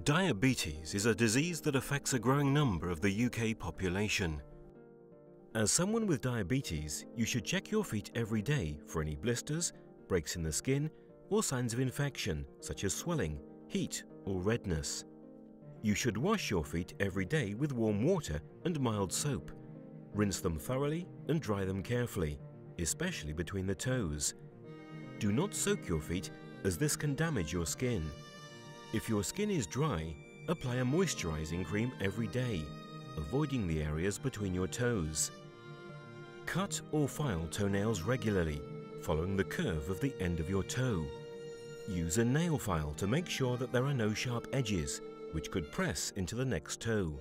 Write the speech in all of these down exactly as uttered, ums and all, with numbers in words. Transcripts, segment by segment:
Diabetes is a disease that affects a growing number of the U K population. As someone with diabetes, you should check your feet every day for any blisters, breaks in the skin, or signs of infection such as swelling, heat, or redness. You should wash your feet every day with warm water and mild soap. Rinse them thoroughly and dry them carefully, especially between the toes. Do not soak your feet, as this can damage your skin. If your skin is dry, apply a moisturizing cream every day, avoiding the areas between your toes. Cut or file toenails regularly, following the curve of the end of your toe. Use a nail file to make sure that there are no sharp edges, which could press into the next toe.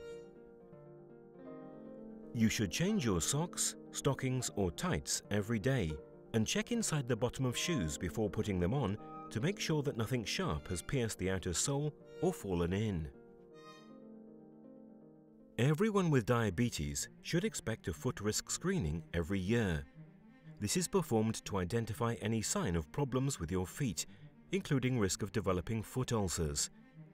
You should change your socks, stockings or tights every day and check inside the bottom of shoes before putting them on to make sure that nothing sharp has pierced the outer sole or fallen in. Everyone with diabetes should expect a foot risk screening every year. This is performed to identify any sign of problems with your feet, including risk of developing foot ulcers.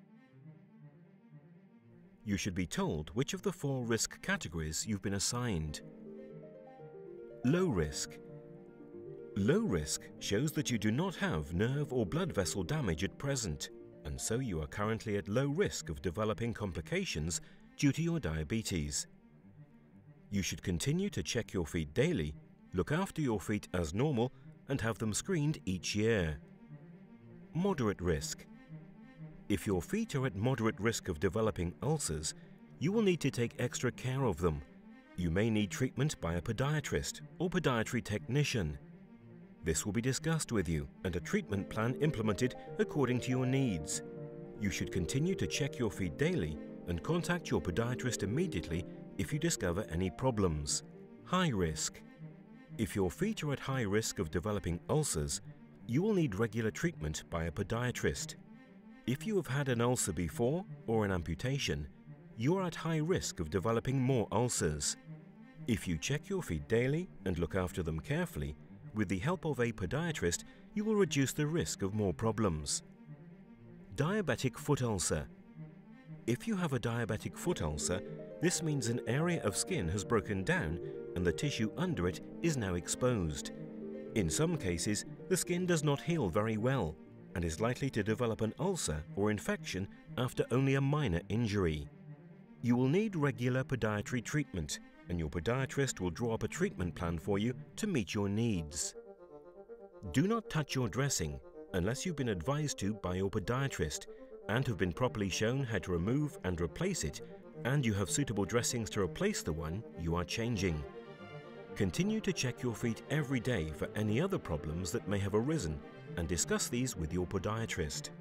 You should be told which of the four risk categories you've been assigned. Low risk. Low risk shows that you do not have nerve or blood vessel damage at present, and so you are currently at low risk of developing complications due to your diabetes. You should continue to check your feet daily, look after your feet as normal, and have them screened each year. Moderate risk. If your feet are at moderate risk of developing ulcers, you will need to take extra care of them. You may need treatment by a podiatrist or podiatry technician. This will be discussed with you and a treatment plan implemented according to your needs. You should continue to check your feet daily and contact your podiatrist immediately if you discover any problems. High risk. If your feet are at high risk of developing ulcers, you will need regular treatment by a podiatrist. If you have had an ulcer before or an amputation, you are at high risk of developing more ulcers. If you check your feet daily and look after them carefully, with the help of a podiatrist, you will reduce the risk of more problems. Diabetic foot ulcer. If you have a diabetic foot ulcer, this means an area of skin has broken down and the tissue under it is now exposed. In some cases, the skin does not heal very well and is likely to develop an ulcer or infection after only a minor injury. You will need regular podiatry treatment, and your podiatrist will draw up a treatment plan for you to meet your needs. Do not touch your dressing unless you've been advised to by your podiatrist and have been properly shown how to remove and replace it, and you have suitable dressings to replace the one you are changing. Continue to check your feet every day for any other problems that may have arisen and discuss these with your podiatrist.